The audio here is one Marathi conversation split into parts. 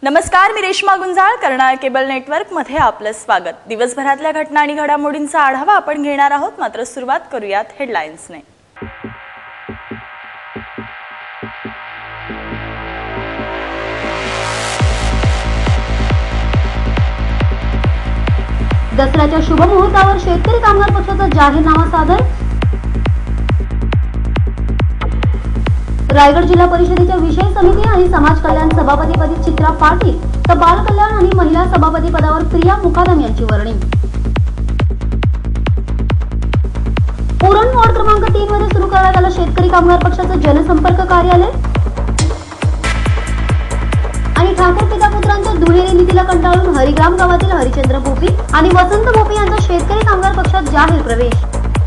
नमस्कार, मी रेश्मा गुंजाळ, कर्नाळ केबल नेटवर्क मध्ये आपलं स्वागत। दिवसभरातल्या घटना आणि घडामोडींचा आढावा आपण घेणार आहोत। मात्र सुरुवात करूयात हेडलाईन्सने। दसऱ्याच्या शुभ मुहूर्तावर शेतकरी कामगार पक्षाचा जाहीरनामा सादर। रायगड जिल्हा परिषदेच्या विषय समिती आणि समाज कल्याण सभापतीपदी चित्रा पाटील तर बाल कल्याण आणि महिला सभापती पदावर प्रिया मुकादम यांची वर्णी। उरण वॉर्ड क्रमांक 3 मध्ये सुरू करण्यात आलं शेतकरी कामगार पक्षाचं जनसंपर्क कार्यालय। आणि ठाकूर पिता पुत्रांच्या दुहेरी नीतीला कंटाळून हरिग्राम गावातील हरिचंद्र भोपी आणि वसंत भोपी यांचा शेतकरी कामगार पक्षात जाहीर प्रवेश।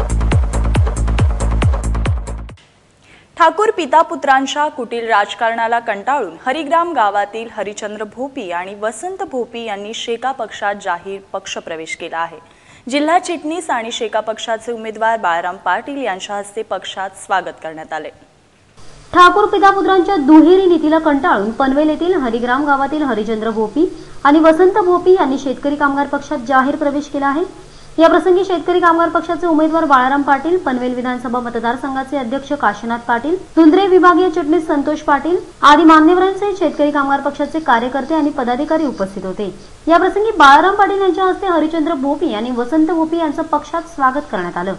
ठाकूर पिता पुत्रांच्या कुटील राजकारणाला कंटाळून हरिग्राम गावातील हरिचंद्र भोपी आणि वसंत भोपी यांनी शेका पक्षात जाहीर पक्षप्रवेश केला आहे। जिल्हा चिटणीस आणि शेका पक्षाचे उमेदवार बाळराम पाटील यांच्या हस्ते पक्षात स्वागत करण्यात आले। ठाकूर पिता पुत्रांच्या दुहेरी नीतीला कंटाळून पनवेल येथील हरिग्राम गावातील हरिचंद्र भोपी आणि वसंत भोपी यांनी शेतकरी कामगार पक्षात जाहीर प्रवेश केला आहे। या प्रसंगी शेतकरी कामगार पक्षाचे उमेदवार बाळराम पाटील, पनवेल विधानसभा मतदारसंघाचे अध्यक्ष काशीनाथ पाटील, धुंद्रे विभागीय चिटणीस संतोष पाटील आदी मान्यवरांसहित शेतकरी कामगार पक्षाचे कार्यकर्ते आणि पदाधिकारी उपस्थित होते। या प्रसंगी बाळराम पाटील यांच्या हस्ते हरिचंद्र भोपी आणि वसंत भोपी यांचं पक्षात स्वागत करण्यात आलं।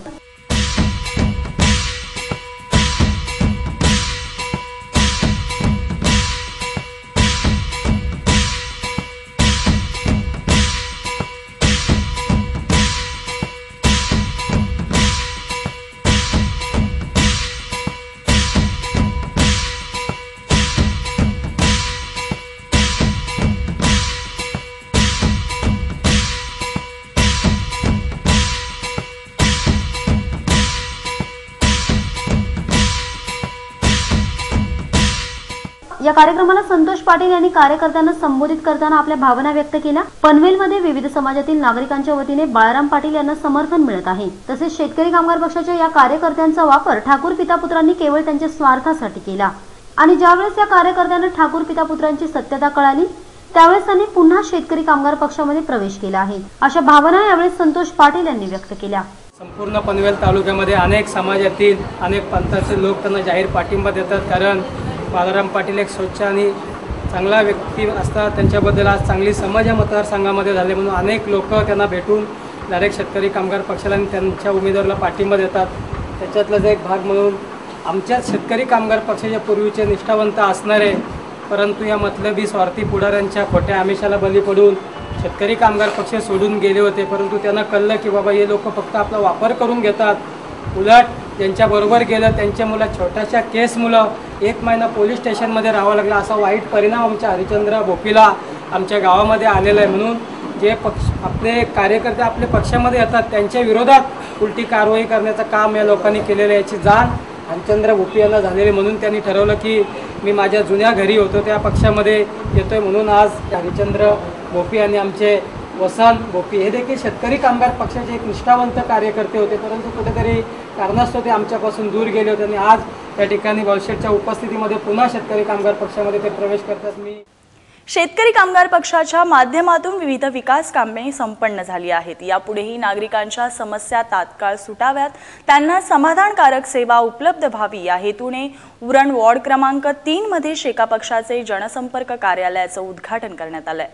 या कार्यक्रमाला संतोष पाटील यांनी कार्यकर्त्यांना संबोधित करताना आपल्या भावना व्यक्त केल्या। पनवेलमध्ये विविध समाजातील नागरिकांच्या वतीने बाळराम पाटील यांना समर्थन मिळत आहे। तसेच शेतकरी कामगार पक्षाच्या या कार्यकर्त्यांचा वापर ठाकूर पिता पुत्रांनी केवळ त्यांच्या स्वार्थासाठी केला आणि ज्यावेळेस या कार्यकर्त्यांना ठाकूर पिता पुत्रांची सत्यता कळाली त्यावेळेस त्यांनी पुन्हा शेतकरी कामगार पक्षामध्ये प्रवेश केला आहे, अशा भावना यावेळेस संतोष पाटील यांनी व्यक्त केल्या। संपूर्ण पनवेल तालुक्यामध्ये अनेक समाजातील अनेक पंथाचे लोक त्यांना जाहीर पाठिंबा देतात, कारण बाळराम पाटील एक स्वच्छ आणि चांगला व्यक्ती असतात। त्यांच्याबद्दल आज चांगली समज या मतदारसंघामध्ये झाले म्हणून अनेक लोक त्यांना भेटून डायरेक्ट शेतकरी कामगार पक्षाला आणि त्यांच्या उमेदवाराला पाठिंबा देतात। त्याच्यातलाच एक भाग म्हणून आमच्या शेतकरी कामगार पक्षाच्या पूर्वीचे निष्ठावंत असणारे परंतु या मतलबी स्वार्थी पुढाऱ्यांच्या खोट्या आमिषाला बली पडून शेतकरी कामगार पक्ष सोडून गेले होते, परंतु त्यांना कळलं की बाबा हे लोक फक्त आपला वापर करून घेतात। उलट ज्यांच्याबरोबर गेलं त्यांच्या मुलं छोट्याशा केसमुळं 1 महिना पोलीस स्टेशनमध्ये राहावं लागला, असा वाईट परिणाम आमच्या हरिचंद्र भोपीला आमच्या गावामध्ये आलेला आहे। म्हणून जे आपले कार्यकर्ते आपल्या पक्षामध्ये येतात त्यांच्या विरोधात उलटी कारवाई करण्याचं काम या लोकांनी केलेलं आहे, याची जाण हरिचंद्र भोपी यांना झालेली। म्हणून त्यांनी ठरवलं की मी माझ्या जुन्या घरी होतो त्या पक्षामध्ये येतोय। म्हणून आज हरिचंद्र भोपी आणि आमचे वसंत भोपी हे देखील शेतकरी कामगार पक्षाचे एक निष्ठावंत कार्यकर्ते होते, परंतु कुठेतरी कारणास्तव ते आमच्यापासून दूर गेले होते आणि आज त्या ठिकाणी भाऊशेठच्या उपस्थितीमध्ये पुन्हा शेतकरी कामगार पक्षामध्ये ते प्रवेश करतात। मी शेतकरी कामगार पक्षाच्या माध्यमातून विविध विकास कामे संपन्न झाली आहेत। यापुढेही नागरिकांच्या समस्या तात्काळ सुटाव्यात, त्यांना समाधानकारक सेवा उपलब्ध व्हावी या हेतूने उरण वॉर्ड क्रमांक 3 मध्ये शेका पक्षाचे जनसंपर्क कार्यालयाचं उद्घाटन करण्यात आलंय।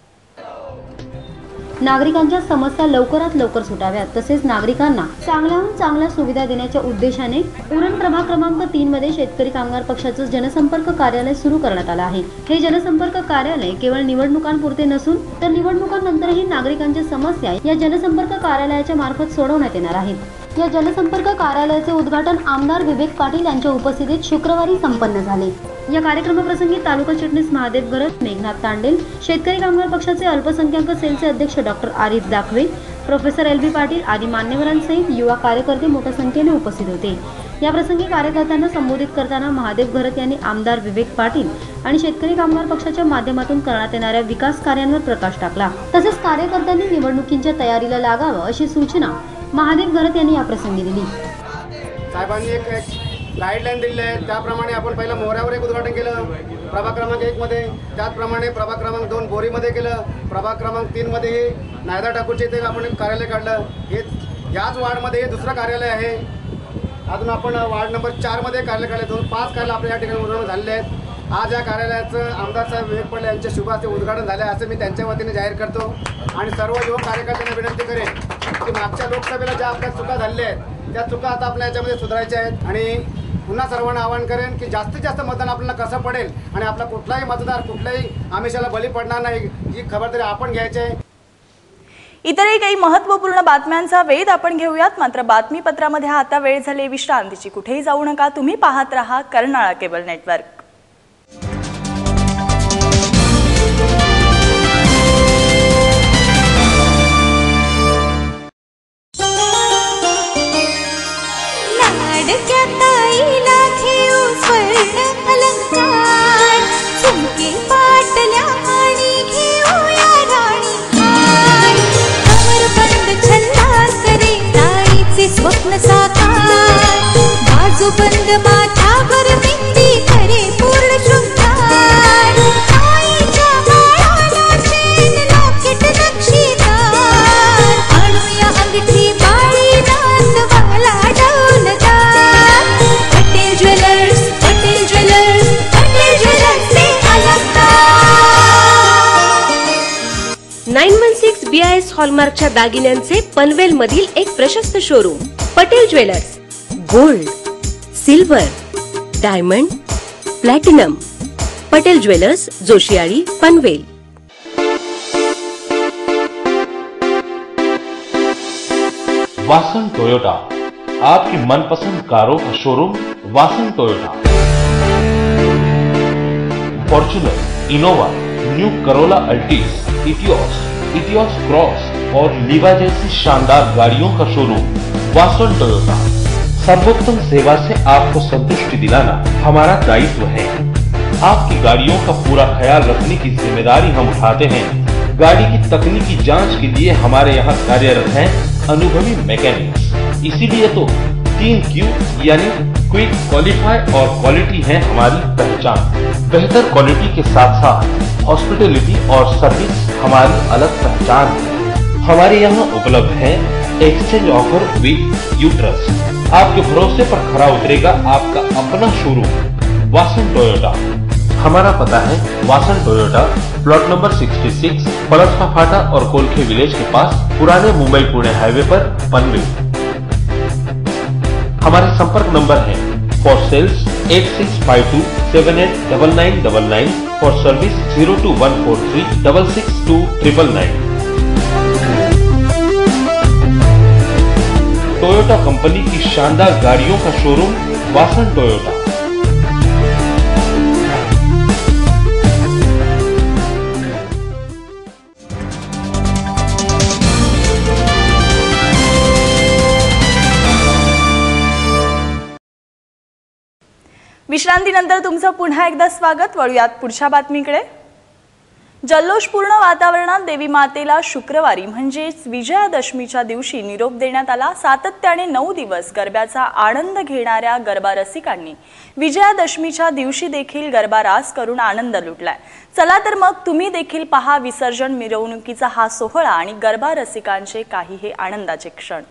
नागरिकांच्या समस्या लवकरात लवकर सुटाव्यात तसेच नागरिकांना चांगल्याहून चांगल्या सुविधा देण्याच्या उद्देशाने उरण प्रभाग क्रमांक 3 मध्ये शेतकरी कामगार पक्षाचं जनसंपर्क कार्यालय सुरू करण्यात आलं आहे। हे जनसंपर्क कार्यालय केवळ निवडणुकांपुरते नसून तर निवडणुकांनंतरही नागरिकांच्या समस्या या जनसंपर्क कार्यालयाच्या मार्फत सोडवण्यात येणार आहेत। या जनसंपर्क कार्यालयाचे उद्घाटन आमदार विवेक पाटील यांच्या उपस्थितीत शुक्रवारी संपन्न झाले। या कार्यक्रमाप्रसंगी तालुका चिटणीस महादेव गरत, मेघनाथ तांडेल, शेतकरी कामगार पक्षाचे अल्पसंख्याक सेलचे अध्यक्ष doctor Arif Dakhve, professor LB Patil आदी मान्यवरांसहित युवा कार्यकर्ते मोठ्या संख्येने उपस्थित होते। या प्रसंगी कार्यकर्त्यांना संबोधित करताना महादेव गरत यांनी आमदार विवेक पाटील आणि शेतकरी कामगार पक्षाच्या माध्यमातून करण्यात येणाऱ्या विकास कार्यांवर प्रकाश टाकला। तसेच कार्यकर्त्यांनी निवडणुकीच्या तयारीला लागावं अशी सूचना महादेव गरत यांनी या प्रसंगी दिली। साहेबांनी एक गाईडलाईन दिलेल्या आहेत त्याप्रमाणे आपण पहिलं मोऱ्यावर एक उद्घाटन केलं प्रभाग क्रमांक 1 मध्ये, त्याचप्रमाणे प्रभाग क्रमांक 2 बोरीमध्ये केलं, प्रभाग क्रमांक 3 मध्ये नायदा ठाकूरचे इथे आपण एक कार्यालय काढलं. हे याच वार्डमध्ये हे दुसरं कार्यालय आहे. अजून आपण वार्ड नंबर 4 मध्ये कार्यालय काढले. 5 कार्यालय आपल्या या ठिकाणी उद्घाटन झालेले आहेत. आज या कार्यालयाचं आमदार साहेब विवेक पडले यांच्या शुभ हस्ते उद्घाटन झाले असं मी त्यांच्या वतीने जाहीर करतो. आणि सर्व युवक कार्यकर्त्यांना विनंती करेन की मागच्या लोकसभेला ज्या आपल्या चुका झालेल्या आहेत त्या चुका आता आपल्या याच्यामध्ये सुधारायच्या आहेत. आणि पुन्हा सर्वांना आवाहन करेन की जास्तीत जास्त मतदान आपल्याला कसं पडेल आणि आपला कुठलाही मतदार कुठल्याही आमिषाला बळी पडणार नाही ही खबरदारी आपण घ्यायची आहे. इतरही काही महत्त्वपूर्ण बातम्यांचा वेध आपण घेऊयात. मात्र बातमीपत्रामध्ये आता वेळ झाली विश्रांतीची. कुठेही जाऊ नका. तुम्ही पाहत रहा कर्नाळा केबल नेटवर्क. स्वप्न साकार बाजू बंद माथ्यावर मेहंदी करे पूर्ण शृंगार आईच्या बाळाला चेन लॉकेट नक्षीदार आणूया अंगठी बाळी नाचवाला डौलदार. Patel jewellers Patel jewellers Patel jewellers से अलंकार. 916 BIS हॉलमार्कच्या दागिन्यांचे पनवेल मधील एक प्रशस्त showroom Patel jewellers. Gold, silver, diamond, platinum. Patel jewellers, Joshiyali, Panvel. Vasan Toyota, आपकी मनपसंद कारों का showroom Vasan Toyota. Fortuner, Innova, new Corolla Altis, Etios Cross और लीवा जैसी शानदार गाड़ियों का शोरूम वासन टोयोटा. सर्वोत्तम सेवा से आपको संतुष्टि दिलाना हमारा दायित्व है. आपकी गाड़ियों का पूरा ख्याल रखने की जिम्मेदारी हम उठाते हैं. गाड़ी की तकनीकी जांच के लिए हमारे यहाँ कार्यरत हैं अनुभवी मैकेनिक्स. इसीलिए तो 3Q यानी क्विक, क्वालिफाई और क्वालिटी है हमारी पहचान. बेहतर क्वालिटी के साथ साथ हॉस्पिटलिटी और सर्विस हमारी अलग पहचान है. हमारे यहाँ उपलब्ध है एक्सचेंज ऑफर विद यूट्रस. आपके भरोसे पर खरा उतरेगा आपका अपना शोरूम वासन टोयोटा. हमारा पता है Vasan Toyota, plot number 66, Palaspa Phata और कोलखे विलेज के पास, पुराने मुंबई पुणे हाईवे पर, पनवेल. हमारे संपर्क नंबर है for sales 8652 789999, for service 02143 662 999. Toyota कंपनी की शानदार गाड़ियों का शोरूम वासन टोयोटा. विश्रांतीनंतर तुमचं पुन्हा एकदा स्वागत. वळूयात पुढच्या बातमीकडे. जल्लोषपूर्ण वातावरणात देवी मातेला शुक्रवारी म्हणजेच विजयादशमीच्या दिवशी निरोप देण्यात आला. सातत्याने 9 दिवस गरब्याचा आनंद घेणाऱ्या गरबा रसिकांनी विजयादशमीच्या दिवशी देखील गरबा रास करून आनंद लुटलाय. चला तर मग तुम्ही देखील पहा विसर्जन मिरवणुकीचा हा सोहळा आणि गरबा रसिकांचे काही हे आनंदाचे क्षण.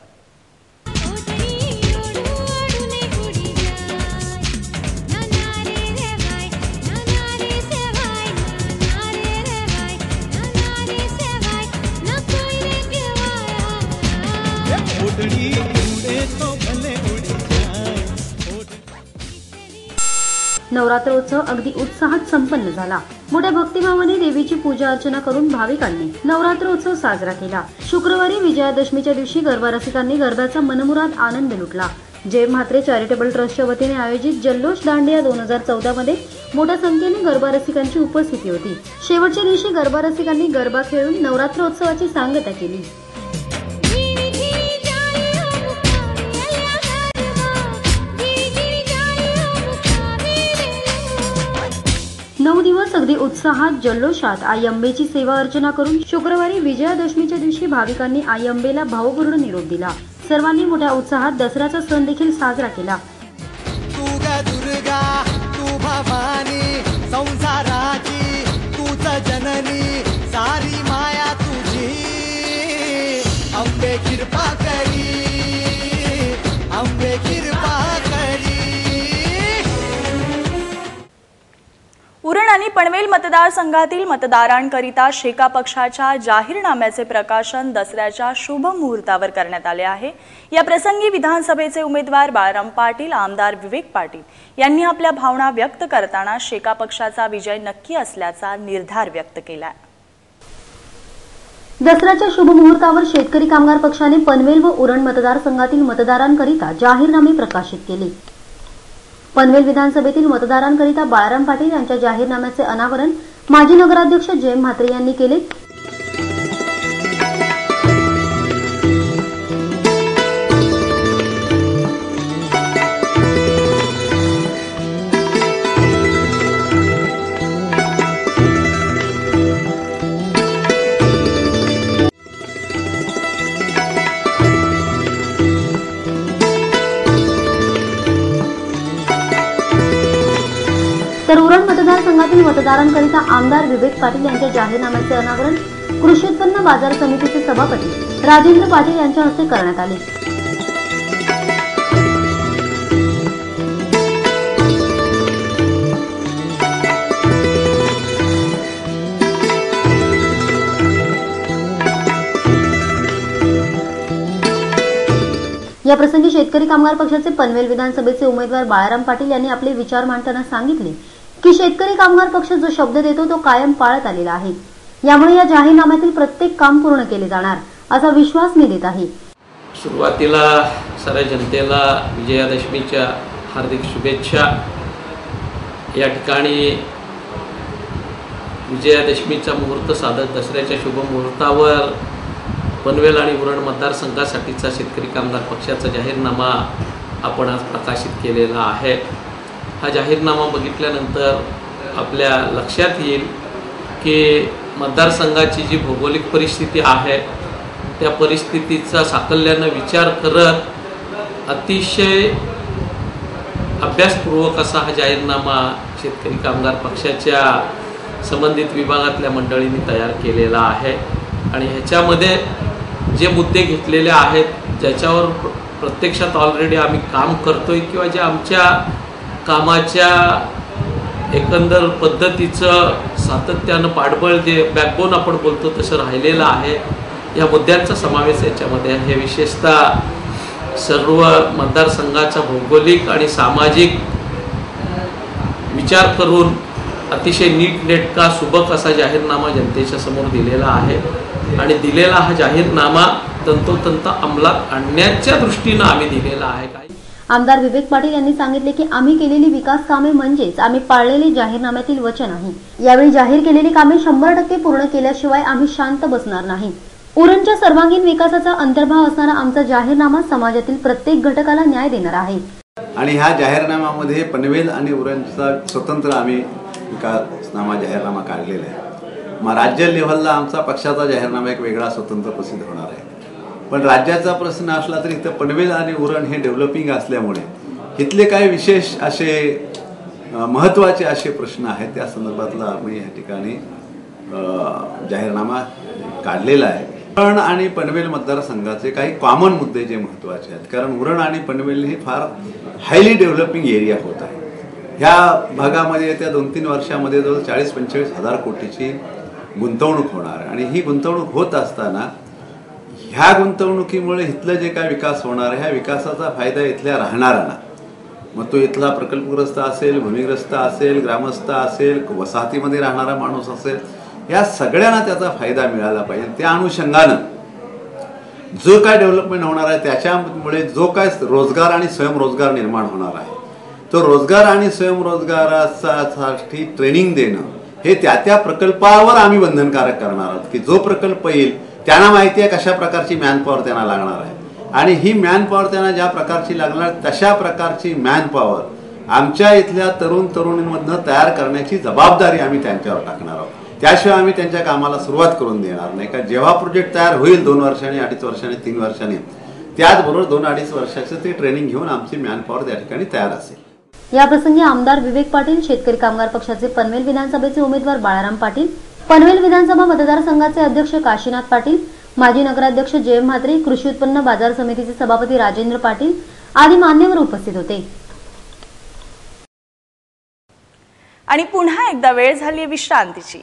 नवरात्रोत्सव अगदी उत्साहात संपन्न झाला. मोठ्या भक्तिभावाने देवीची पूजा अर्चना करून भाविकांनी नवरात्रोत्सव साजरा केला. शुक्रवारी विजयादशमीच्या दिवशी गरबा रसिकांनी गरब्याचा मनमुराद आनंद लुटला. जय म्हात्रे चॅरिटेबल ट्रस्टच्या वतीने आयोजित जल्लोष दांडिया 2014 मध्ये मोठ्या संख्येने गरबा रसिकांची उपस्थिती होती. शेवटच्या दिवशी गरबा रसिकांनी गरबा खेळून नवरात्रोत्सवाची सांगता केली. 9 दिवस अगदी उत्साहात जल्लोषात आई अंबेची सेवा अर्चना करून शुक्रवारी विजयादशमीच्या दिवशी भाविकांनी आई अंबेला भावपूर्ण निरोप दिला. सर्वांनी मोठ्या उत्साहात दसऱ्याचा सण देखील साजरा केला. मानी संसाराची तूच जननी सारी माया तुझी अंबे कृपा करी अंबे कृपा करी। उरण आणि पनवेल मतदारसंघातील मतदारांकरिता शेका पक्षाच्या जाहीरनाम्याचे प्रकाशन दसऱ्याच्या शुभ मुहूर्तावर करण्यात आले आहे। या प्रसंगी विधानसभेचे उमेदवार बाळाराम पाटील, आमदार विवेक पाटील यांनी आपल्या भावना व्यक्त करताना शेका पक्षाचा विजय नक्की असल्याचा निर्धार व्यक्त केला। दसऱ्याच्या शुभ मुहूर्तावर शेतकरी कामगार पक्षाने पनवेल व उरण मतदारसंघातील मतदारांकरिता जाहीरनामे प्रकाशित केले। पनवेल विधानसभेतील मतदारांकरिता बाळाराम पाटील यांच्या जाहीरनाम्याचे अनावरण माजी नगराध्यक्ष जयम म्हात्रे यांनी केले। तर उरण मतदारसंघातील मतदारांकरिता आमदार विवेक पाटील यांच्या जाहीरनाम्याचे अनावरण कृषी उत्पन्न बाजार समितीचे सभापती राजेंद्र पाटील यांच्या हस्ते करण्यात आले। या प्रसंगी शेतकरी कामगार पक्षाचे पनवेल विधानसभेचे उमेदवार बाळाराम पाटील यांनी आपले विचार मांडताना सांगितले की शेतकरी कामगार पक्ष जो शब्द देतो तो कायम पाळत आलेला आहे। यामुळे या जाहीरनाम्यातील प्रत्येक काम पूर्ण केले जाणार असा विश्वास मी देत आहे। सुरुवातीला साऱ्या जनतेला विजयादशमीच्या हार्दिक शुभेच्छा। या ठिकाणी विजयादशमीचा मुहूर्त साधत दसऱ्याच्या शुभ मुहूर्तावर पनवेल आणि उरण मतदारसंघासाठीचा शेतकरी कामगार पक्षाचा जाहीरनामा आपण आज प्रकाशित केलेला आहे। हा जाहीरनामा बघितल्यानंतर आपल्या लक्षात येईल की मतदारसंघाची जी भौगोलिक परिस्थिती आहे त्या परिस्थितीचा साकल्यानं विचार करत अतिशय अभ्यासपूर्वक असा हा जाहीरनामा शेतकरी कामगार पक्षाच्या संबंधित विभागातल्या मंडळींनी तयार केलेला आहे। आणि ह्याच्यामध्ये जे मुद्दे घेतलेले आहेत ज्याच्यावर प्रत्यक्षात ऑलरेडी आम्ही काम करतोय किंवा ज्या आमच्या कामाच्या एकंदर पद्धतीचं सातत्यानं पाठबळ जे बॅकबोन आपण बोलतो तसं राहिलेलं आहे, या मुद्द्यांचा समावेश याच्यामध्ये आहे। विशेषतः सर्व मतदारसंघाचा भौगोलिक आणि सामाजिक विचार करून अतिशय नीटनेटका सुबक असा जाहीरनामा जनतेच्या समोर दिलेला आहे आणि दिलेला हा जाहीरनामा तंतोतंत अंमलात आणण्याच्या दृष्टीनं आम्ही दिलेला आहे। आमदार विवेक पाटील यांनी सांगितले की आम्ही केलेली विकास कामे म्हणजेच आम्ही पाळलेले जाहीरनाम्यातील वचन आहे। यावेळी जाहीर केलेली कामे 100% पूर्ण केल्याशिवाय आम्ही शांत बसणार नाही। उरणच्या सर्वांगीण विकासाचा अंतर्भाव असणारा आमचा जाहीरनामा समाजातील प्रत्येक घटकाला न्याय देणार आहे। आणि ह्या जाहीरनाम्यामध्ये पनवेल आणि उरणचा स्वतंत्र आम्ही विकासनामा जाहीरनामा काढलेला आहे। मग राज्य लेव्हलला आमचा पक्षाचा जाहीरनामा एक वेगळा स्वतंत्र प्रसिद्ध होणार आहे। पण राज्याचा प्रश्न असला तरी इथं पनवेल आणि उरण हे डेव्हलपिंग असल्यामुळे इथले काही विशेष असे महत्त्वाचे असे प्रश्न आहेत त्या संदर्भातला आम्ही या ठिकाणी जाहीरनामा काढलेला आहे। उरण आणि पनवेल मतदारसंघाचे काही कॉमन मुद्दे जे महत्त्वाचे आहेत, कारण उरण आणि पनवेल हे फार हायली डेव्हलपिंग एरिया होत आहे। ह्या भागामध्ये येत्या 2-3 वर्षामध्ये जवळ 40-45 हजार कोटीची गुंतवणूक होणार आणि ही गुंतवणूक होत असताना ह्या गुंतवणुकीमुळे इथलं जे काय विकास होणार आहे ह्या विकासाचा फायदा इथल्या राहणाऱ्यांना, मग तो इथला प्रकल्पग्रस्त असेल, भूमिग्रस्त असेल, ग्रामस्थ असेल, वसाहतीमध्ये राहणारा माणूस असेल, या सगळ्यांना त्याचा फायदा मिळाला पाहिजे। त्या अनुषंगानं जो काय डेव्हलपमेंट होणार आहे त्याच्यामुळे जो काय रोजगार आणि स्वयंरोजगार निर्माण होणार आहे तो रोजगार आणि स्वयंरोजगारासाठी ट्रेनिंग देणं हे त्या प्रकल्पावर आम्ही बंधनकारक करणार आहोत की जो प्रकल्प येईल त्यांना माहिती आहे कशा प्रकारची मॅनपॉवर त्यांना लागणार आहे आणि ही मॅनपॉवर त्यांना ज्या प्रकारची लागणार तशा प्रकारची मॅनपॉवर आमच्या इथल्या तरुण तरुणींमधनं तयार करण्याची जबाबदारी आम्ही त्यांच्यावर टाकणार आहोत। त्याशिवाय आम्ही त्यांच्या कामाला सुरुवात करून देणार नाही। का जेव्हा प्रोजेक्ट तयार होईल 2 वर्षांनी, 2.5 वर्षांनी, 3 वर्षांनी, त्याचबरोबर 2-2.5 वर्षाचं ते ट्रेनिंग घेऊन आमची मॅनपॉवर त्या ठिकाणी तयार असेल। याप्रसंगी आमदार विवेक पाटील, शेतकरी कामगार पक्षाचे पनवेल विधानसभेचे उमेदवार बाळाराम पाटील, पनवेल विधानसभा मतदारसंघाचे अध्यक्ष काशीनाथ पाटील, माजी नगराध्यक्ष जयम म्हात्रे, कृषी उत्पन्न बाजार समितीचे सभापती राजेंद्र पाटील आदी मान्यवर उपस्थित होते. आणि पुन्हा एकदा वेळ झाली विश्रांतीची.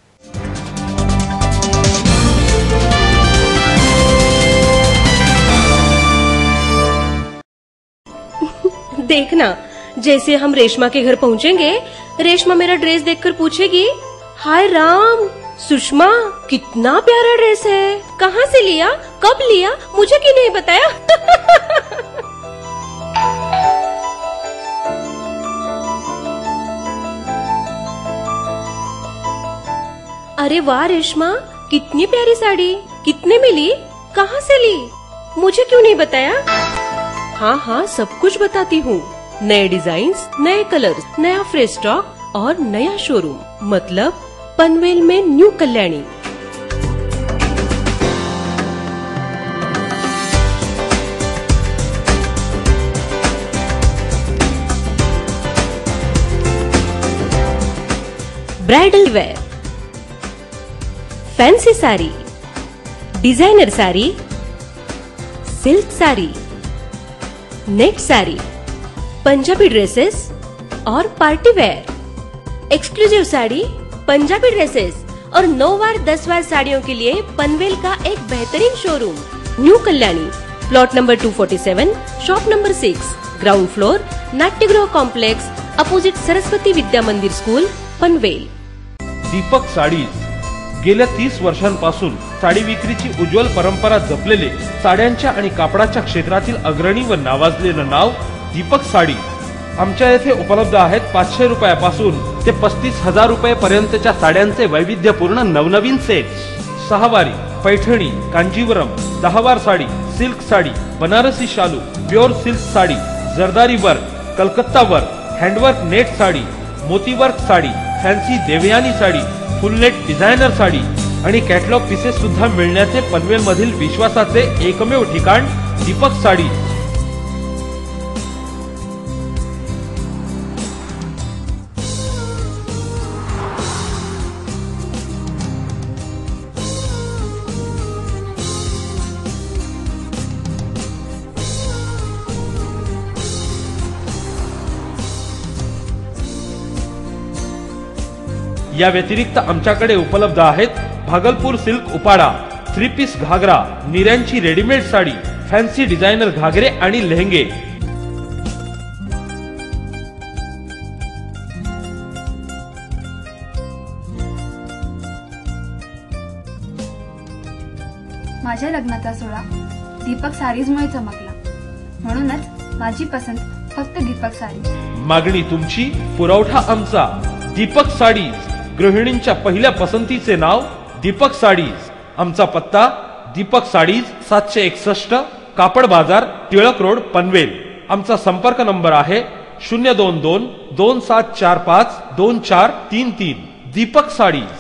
देखना, जैसे हम रेशमा के घर पहुंचेंगे, रेशमा मेरा ड्रेस देखकर पूछेगी, हाय राम सुषमा कितना प्यारा ड्रेस है, कहाँ से लिया, कब लिया, मुझे क्यों नहीं बताया? अरे वाह रेशमा, कितनी प्यारी साड़ी, कितने में ली, कहाँ से ली, मुझे क्यों नहीं बताया? हाँ हाँ सब कुछ बताती हूँ. नए डिजाइन्स, नए कलर्स, नया फ्रेश स्टॉक और नया शोरूम, मतलब पनवेल में new Kalyani. Bridal wear, fancy sari, designer sari, silk sari, net sari, Punjabi dresses और party wear, exclusive sari, Punjabi dresses और 9 वार 10 वार साड़ियों के लिए पनवेल का एक बेहतरीन showroom new Kalyani, plot number 247, shop number 6, ground floor, नाट्यगृह complex, opposite Saraswati Vidya Mandir school, Panvel. Deepak sarees गेल्या 30 वर्षांपासून साडी विक्रीची उज्ज्वल परंपरा जपलेले, साड्यांच्या आणि कापडाच्या क्षेत्रातील अग्रणी व नावाजलेलं नाव दीपक साडी. आमच्या येथे उपलब्ध आहेत 500 रुपयापासून ते 35,000 रुपये साड्यांचे वैविध्यपूर्ण नवनवीन सेट. 6 वारी, पैठणी, कांजीवरम, 10 वार साडी, सिल्क साडी, बनारसी शालू, प्युअर सिल्क साडी, जरदारी work, Calcutta work, handwork net sari, मोती work sari, fancy Devyani sari, full net designer sari आणि कॅटलॉग पीसेस सुद्धा मिळण्याचे पनवेल मधील विश्वासाचे एकमेव ठिकाण दीपक साडी. या व्यतिरिक्त आमच्याकडे उपलब्ध आहेत भागलपूर सिल्क उपाडा, 3 पीस घागरा, निऱ्यांची रेडीमेड साडी, फॅन्सी डिझायनर घागरे आणि लेहंगे. माझ्या लग्नाचा सोहळा दीपक साडीजमुळे चमकला, म्हणूनच माझी पसंत फक्त दीपक साडी. मागणी तुमची, पुरवठा आमचा. दीपक साडीज, गृहिणींच्या पहिल्या पसंतीचे नाव दीपक साडीज. आमचा पत्ता दीपक साडीज, 761 कापड बाजार, टिळक रोड, पनवेल. आमचा संपर्क नंबर आहे 022 2745 2433. दीपक साडीज.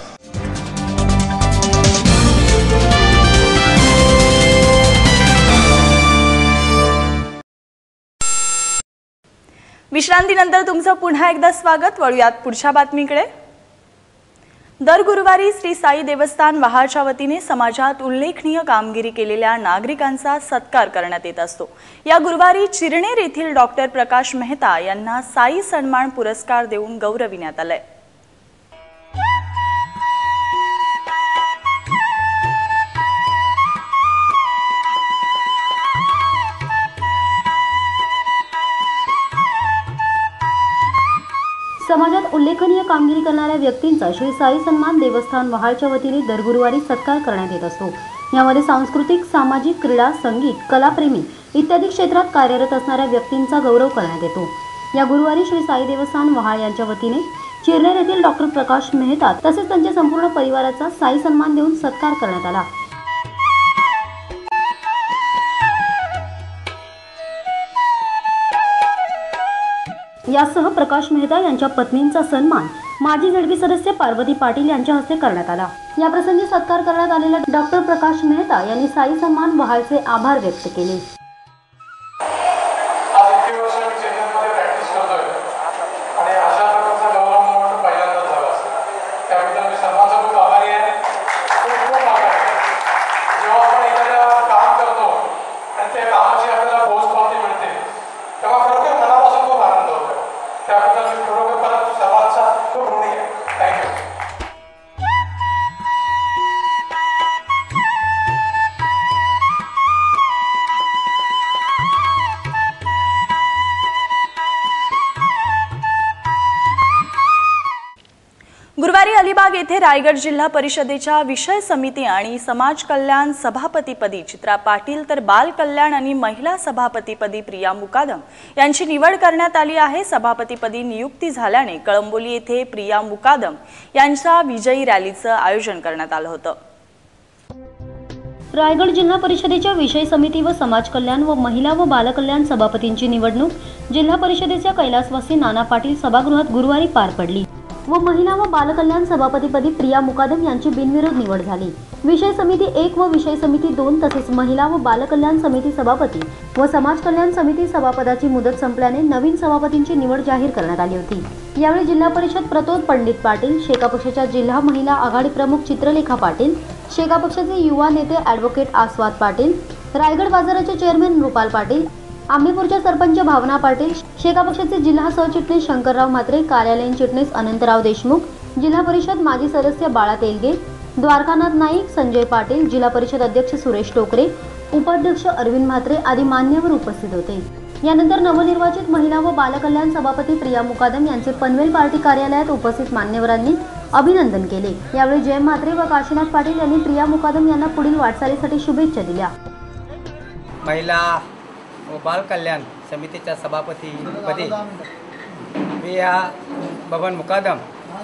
विश्रांतीनंतर तुमचं पुन्हा एकदा स्वागत. वळूयात पुढच्या बातमीकडे. दर गुरुवारी श्री साई देवस्थान वहाळच्या वतीने समाजात उल्लेखनीय कामगिरी केलेल्या नागरिकांचा सत्कार करण्यात येत असतो. या गुरुवारी चिरनेर येथील डॉक्टर प्रकाश मेहता यांना साई सन्मान पुरस्कार देऊन गौरविण्यात आले. समाजात उल्लेखनीय कामगिरी करणाऱ्या व्यक्तींचा श्री साई सन्मान देवस्थान वहाळच्या वतीने दर गुरुवारी सत्कार करण्यात येत असतो. यामध्ये सांस्कृतिक, सामाजिक, क्रीडा, संगीत, कलाप्रेमी इत्यादी क्षेत्रात कार्यरत असणाऱ्या व्यक्तींचा गौरव करण्यात येतो. या गुरुवारी श्री साई देवस्थान वहाळ यांच्या वतीने चिरनेर येथील डॉक्टर प्रकाश मेहता तसेच त्यांच्या संपूर्ण परिवाराचा साई सन्मान देऊन सत्कार करण्यात आला. यासह प्रकाश मेहता यांच्या पत्नींचा सन्मान माजी झडपी सदस्य पार्वती पाटील यांच्या हस्ते करण्यात आला. या प्रसंगी सत्कार करण्यात आलेल्या डॉक्टर प्रकाश मेहता यांनी साई सन्मान वहाळचे आभार व्यक्त केले. आज इतके वर्ष मी चेन्नईमध्ये प्रॅक्टिस करतोय अलिबाग येथे रायगड जिल्हा परिषदेच्या विषय समिती आणि समाज कल्याण सभापतीपदी चित्रा पाटील तर बाल कल्याण आणि महिला सभापतीपदी प्रिया मुकादम यांची निवड करण्यात आली आहे। सभापतीपदी नियुक्ती झाल्याने कळंबोली येथे प्रिया मुकादम यांच्या विजयी रॅलीचं आयोजन करण्यात आलं होतं। रायगड जिल्हा परिषदेच्या विषय समिती व समाज कल्याण व महिला व बाल कल्याण सभापतींची निवडणूक जिल्हा परिषदेच्या कैलासवासी नाना पाटील सभागृहात गुरुवारी पार पडली व महिला व बाल कल्याण सभापतीपदी प्रिया मुकादम यांची बिनविरोध निवड झाली। विषय समिती 1 व विषय समिती 2 तसेच महिला व बाल कल्याण समिती सभापती व समाज कल्याण समिती सभापदाची मुदत संपल्याने नवीन सभापतींची निवड जाहीर करण्यात आली होती। यावेळी जिल्हा परिषद प्रतोद पंडित पाटील, शेका पक्षाच्या जिल्हा महिला आघाडी प्रमुख चित्रलेखा पाटील, शेका पक्षाचे युवा नेते ॲडव्होकेट आस्वाद पाटील, रायगड बाजाराचे चेअरमन रुपाल पाटील, आंबेपूरच्या सरपंच भावना पाटील, शेका पक्षाचे जिल्हा सरचिटणीस शंकरराव म्हात्रे, कार्यालयीन चिटणीस अनंतराव देशमुख, जिल्हा परिषद माजी सदस्य बाळा तेलगे, द्वारकानाथ नाईक, संजय पाटील, जिल्हा परिषद अध्यक्ष सुरेश टोकरे, उपाध्यक्ष अरविंद म्हात्रे आदी मान्यवर उपस्थित होते। यानंतर नवनिर्वाचित महिला व बाल कल्याण सभापती प्रिया मुकादम यांचे पनवेल पार्टी कार्यालयात उपस्थित मान्यवरांनी अभिनंदन केले। यावेळी जय म्हात्रे व काशीनाथ पाटील यांनी प्रिया मुकादम यांना पुढील वाटचालीसाठी शुभेच्छा दिल्या। महिला व बाल कल्याण समितीच्या सभापतीपदी प्रिया बबन मुकादम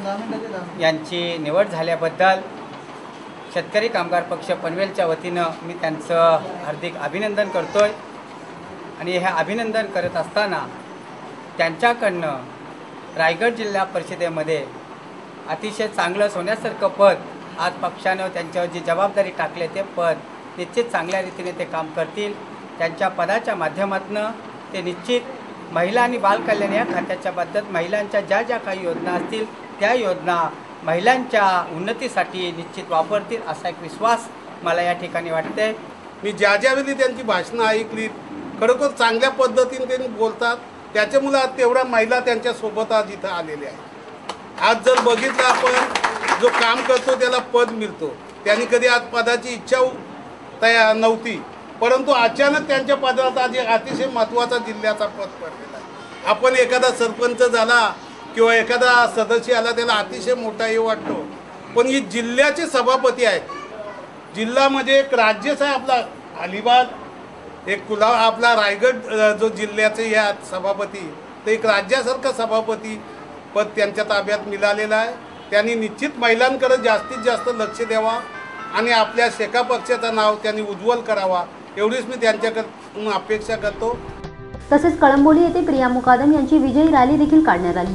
यांची निवड झाल्याबद्दल शेतकरी कामगार पक्ष पनवेलच्या वतीनं मी त्यांचं हार्दिक अभिनंदन करतोय आणि हे अभिनंदन करत असताना त्यांच्याकडनं रायगड जिल्हा परिषदेमध्ये अतिशय चांगलं सोन्यासारखं पद आज पक्षानं त्यांच्यावर जी जबाबदारी टाकले ते पद निश्चित चांगल्या रीतीने ते काम करतील। त्यांच्या पदाच्या माध्यमातून ते निश्चित महिला आणि बाल कल्याण या खात्याच्या बाबतीत महिलांच्या ज्या ज्या काही योजना असतील त्या योजना महिलांच्या उन्नतीसाठी निश्चित वापरतील असा एक विश्वास मला या ठिकाणी वाटते। मी ज्यावेळी त्यांची भाषणं ऐकली खरोखर चांगल्या पद्धतीने त्यांनी बोलतात, त्याच्यामुळे आज तेवढ्या महिला त्यांच्यासोबत आज इथं आलेल्या आहेत। आज जर बघितलं आपण जो काम करतो त्याला पद मिळतो, त्यांनी कधी आज पदाची इच्छा तयार नव्हती, परंतु अचानक त्यांच्या पदात आज एक अतिशय महत्त्वाचा जिल्ह्याचा पद पडलेला आहे। आपण एखादा सरपंच झाला किंवा एखादा सदस्य आला त्याला अतिशय मोठा हे वाटतो, पण ही जिल्ह्याचे सभापती आहेत। जिल्हा म्हणजे एक राज्यच आहे आपला अलिबाग, एक कुला आपला रायगड जो जिल्ह्याचे या सभापती ते एक राज्यासारखं सभापती पद त्यांच्या ताब्यात मिळालेलं आहे। त्यांनी निश्चित महिलांकडे जास्तीत जास्त लक्ष द्यावा आणि आपल्या शेका पक्षाचं नाव त्यांनी उज्ज्वल करावा एवढीच मी त्यांच्याकडून अपेक्षा करतो। तसेच कळंबोली येथे प्रिया मुकादम यांची विजयी रॅली देखील काढण्यात आली।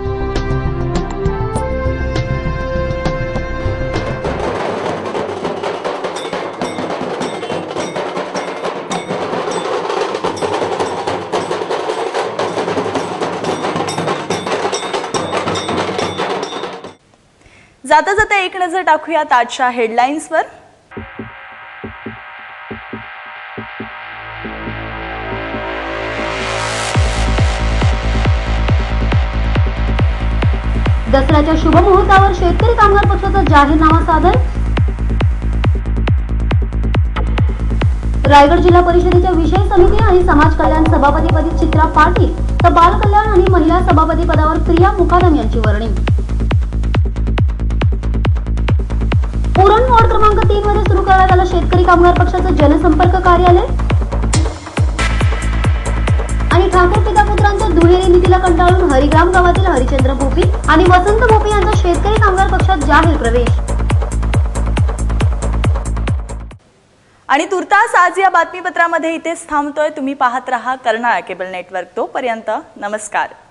जाता जाता एक नजर टाकूयात आजच्या हेडलाईन्सवर। दसऱ्याच्या शुभ मुहूर्तावर शेतकरी कामगार पक्षाचा जाहीरनामा सादर। रायगड जिल्हा परिषदेच्या विषय समिती आणि समाज कल्याण सभापतीपदी चित्रा पाटील तर बाल कल्याण आणि महिला सभापती पदावर प्रिया मुकादम यांची वर्णी। उरण वॉर्ड क्रमांक 3 मध्ये सुरू करण्यात आलं शेतकरी कामगार पक्षाचं जनसंपर्क कार्यालय। आणि ठाकरे पिता पुत्रांच्या दुहेरी नीतीला कंटाळून हरिग्राम गावातील हरिचंद्र भोपी आणि वसंत भोपी यांचा शेतकरी कामगार पक्षात जाहीर प्रवेश। आणि तुर्तास आज या बातमीपत्रामध्ये इथेच थांबतोय। तुम्ही पाहत रहा कर्नाळा केबल नेटवर्क। तोपर्यंत नमस्कार।